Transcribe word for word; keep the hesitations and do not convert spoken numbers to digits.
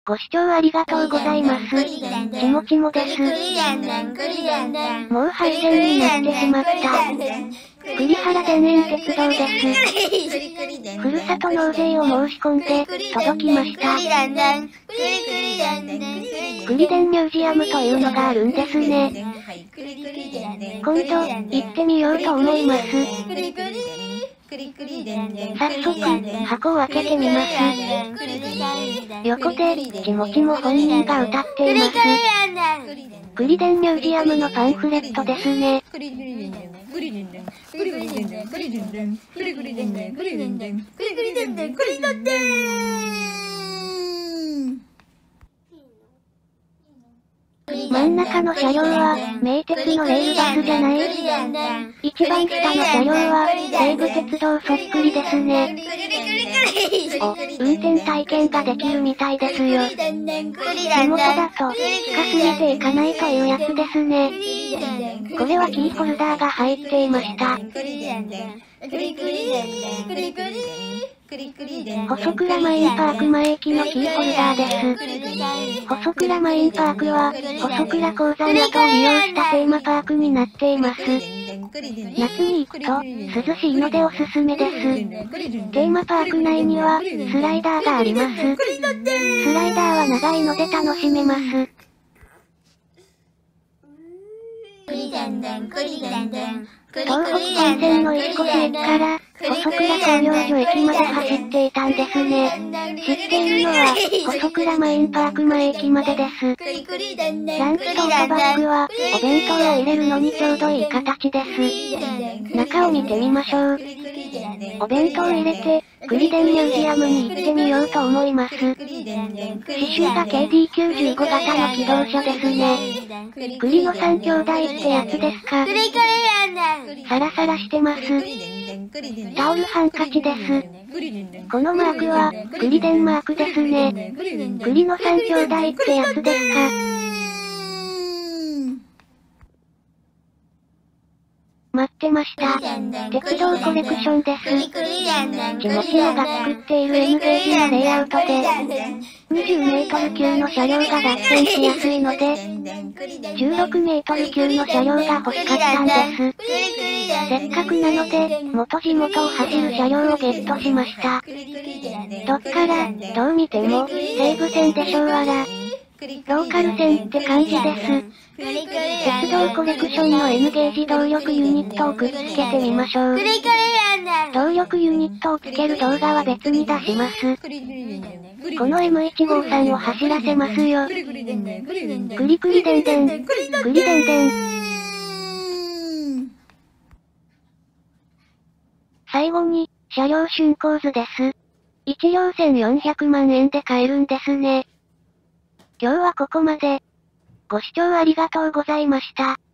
ご視聴ありがとうございます。ちもちもです。もう廃線になってしまった。栗原田園鉄道です。ふるさと納税を申し込んで、届きました。栗田ミュージアムというのがあるんですね。今度、行ってみようと思います。早速、箱を開けてみます。横で、ちもちも本人が歌っています。栗田ミュージアムのパンフレットですね。真ん中の車両は、名鉄のレールバスじゃない。一番下の車両は、西武鉄道そっくりですね。お、運転体験ができるみたいですよ。地元だと、近すぎていかないというやつですね。これはキーホルダーが入っていました。細倉マインパーク前駅のキーホルダーです。細倉マインパークは、細倉鉱山跡を利用したテーマパークになっています。夏に行くと、涼しいのでおすすめです。テーマパーク内には、スライダーがあります。スライダーは長いので楽しめます。東北本線の石越駅から、細倉工業所駅まで走っていたんですね。知っているのは、細倉マインパーク前駅までです。ランチトートバッグは、お弁当を入れるのにちょうどいい形です。中を見てみましょう。お弁当を入れて、栗田ミュージアムに行ってみようと思います。刺繍が ケーディーきゅうじゅうご 型の機動車ですね。栗の三兄弟ってやつですか。サラサラしてます。タオルハンカチです。このマークは、栗田マークですね。栗の三兄弟ってやつですか。待ってました。鉄道コレクションです。ちもちもが作っている エムゲージのレイアウトで、にじゅうメートル級の車両が合点しやすいので、じゅうろくメートル級の車両が欲しかったんです。せっかくなので、元地元を走る車両をゲットしました。どっから、どう見ても、西武線でしょうわら。ローカル線って感じです。鉄道コレクションの エムゲージ動力ユニットをくっつけてみましょう。動力ユニットをつける動画は別に出します。この エムいちごうさんを走らせますよ。クリクリでんでん。クリでんでん。最後に、車両竣工図です。いち両せんよんひゃくまんえんで買えるんですね。今日はここまで。ご視聴ありがとうございました。